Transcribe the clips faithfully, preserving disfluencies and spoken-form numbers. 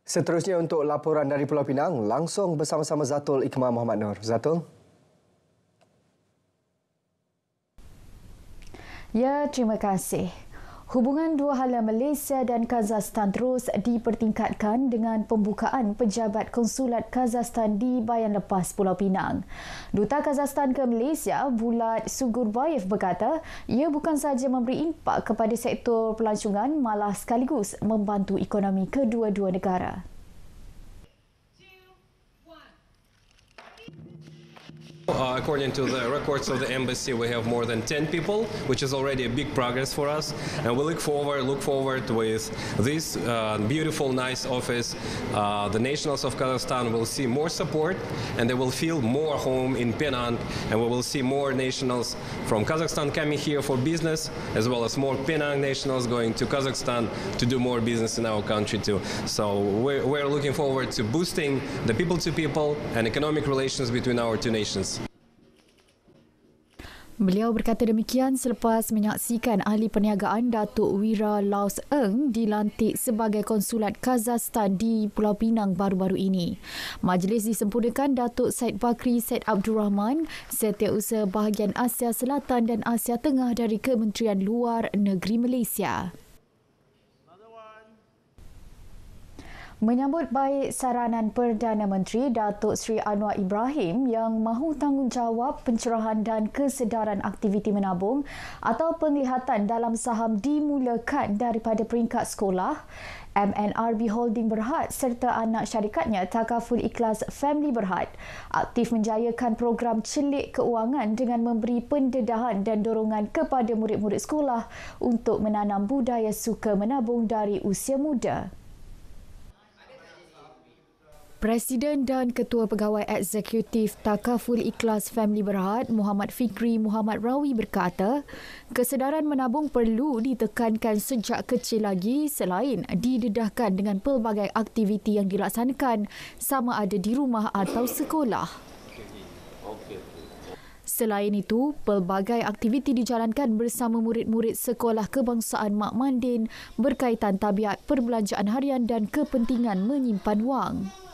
Seterusnya untuk laporan dari Pulau Pinang, langsung bersama-sama Zatul Ikmal Muhammad Nur. Zatul. Ya, terima kasih. Hubungan dua hala Malaysia dan Kazakhstan terus dipertingkatkan dengan pembukaan pejabat konsulat Kazakhstan di Bayan Lepas Pulau Pinang. Duta Kazakhstan ke Malaysia, Bulat Sugurbayev berkata, ia bukan sahaja memberi impak kepada sektor pelancongan, malah sekaligus membantu ekonomi kedua-dua negara. Uh, according to the records of the embassy, we have more than ten people, which is already a big progress for us. And we look forward, look forward with this uh, beautiful, nice office. Uh, the nationals of Kazakhstan will see more support, and they will feel more home in Penang. And we will see more nationals from Kazakhstan coming here for business, as well as more Penang nationals going to Kazakhstan to do more business in our country too. So we're, we're looking forward to boosting the people-to-people and economic relations between our two nations. Beliau berkata demikian selepas menyaksikan ahli perniagaan Datuk Wira Laos Eng dilantik sebagai konsulat Kazakhstan di Pulau Pinang baru-baru ini. Majlis disempurnakan Datuk Said Bakri Said Abdul Rahman, Setiausaha Bahagian Asia Selatan dan Asia Tengah dari Kementerian Luar Negeri Malaysia. Menyambut baik saranan Perdana Menteri Datuk Seri Anwar Ibrahim yang mahu tanggungjawab pencerahan dan kesedaran aktiviti menabung atau penglihatan dalam saham dimulakan daripada peringkat sekolah, M N R B Holding Berhad serta anak syarikatnya Takaful Ikhlas Family Berhad aktif menjayakan program celik keuangan dengan memberi pendedahan dan dorongan kepada murid-murid sekolah untuk menanam budaya suka menabung dari usia muda. Presiden dan Ketua Pegawai Eksekutif Takaful Ikhlas Family Berhad, Muhammad Fikri Muhammad Rawi berkata, kesedaran menabung perlu ditekankan sejak kecil lagi selain didedahkan dengan pelbagai aktiviti yang dilaksanakan sama ada di rumah atau sekolah. Selain itu, pelbagai aktiviti dijalankan bersama murid-murid Sekolah Kebangsaan Mak Mandin berkaitan tabiat perbelanjaan harian dan kepentingan menyimpan wang.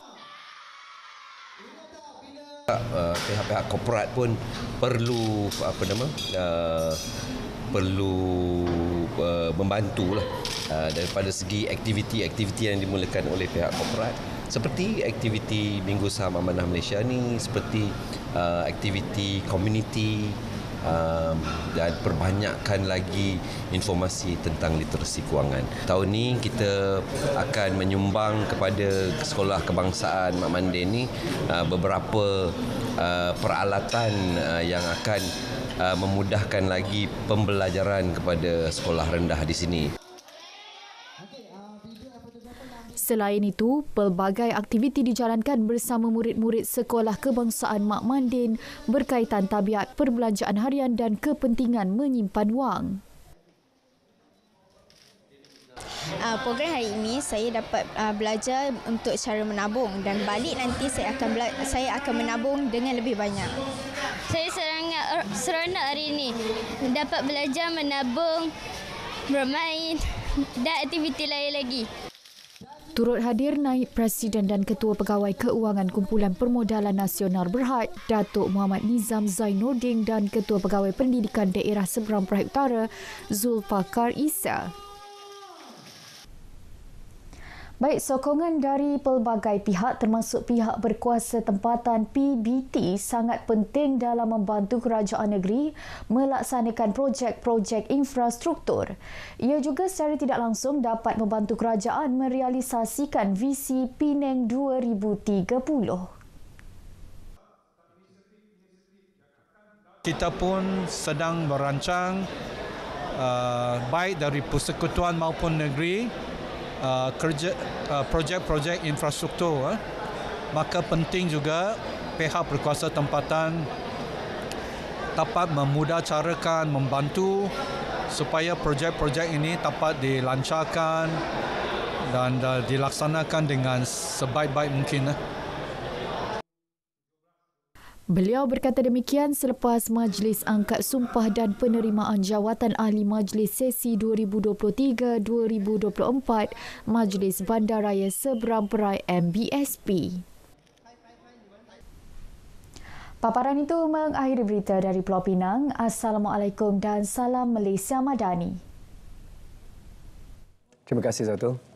Uh, pihak-pihak korporat pun perlu apa nama uh, perlu uh, membantulah uh, daripada segi aktiviti-aktiviti yang dimulakan oleh pihak korporat seperti aktiviti Minggu Saham Amanah Malaysia ni, seperti uh, aktiviti komuniti um, dan perbanyakkan lagi informasi tentang literasi kewangan. Tahun ni kita akan menyumbang kepada Sekolah Kebangsaan Mak Mandin ni uh, beberapa uh, peralatan uh, yang akan uh, memudahkan lagi pembelajaran kepada sekolah rendah di sini. Selain itu, pelbagai aktiviti dijalankan bersama murid-murid Sekolah Kebangsaan Mak Mandin berkaitan tabiat perbelanjaan harian dan kepentingan menyimpan wang. Uh, program hari ini saya dapat uh, belajar untuk cara menabung dan balik nanti saya akan bela- saya akan menabung dengan lebih banyak. Saya sangat seronok hari ini dapat belajar menabung, bermain dan aktiviti lain lagi. Turut hadir Naib Presiden dan Ketua Pegawai Keuangan Kumpulan Permodalan Nasional Berhad, Datuk Muhammad Nizam Zainuddin dan Ketua Pegawai Pendidikan Daerah Seberang Perak Utara, Zulfakar Isa. Baik, sokongan dari pelbagai pihak termasuk pihak berkuasa tempatan P B T sangat penting dalam membantu kerajaan negeri melaksanakan projek-projek infrastruktur. Ia juga secara tidak langsung dapat membantu kerajaan merealisasikan visi Penang dua ribu tiga puluh. Kita pun sedang merancang uh, baik dari persekutuan maupun negeri Uh, kerja uh, projek-projek infrastruktur, uh. maka penting juga pihak berkuasa tempatan dapat memudahcarakan, membantu supaya projek-projek ini dapat dilancarkan dan uh, dilaksanakan dengan sebaik-baik mungkin. Uh. Beliau berkata demikian selepas Majlis Angkat Sumpah dan Penerimaan Jawatan Ahli Majlis Sesi dua ribu dua puluh tiga dua ribu dua puluh empat Majlis Bandaraya Seberang Perai M B S P. Paparan itu mengakhiri berita dari Pulau Pinang. Assalamualaikum dan salam Malaysia Madani. Terima kasih, Zatul.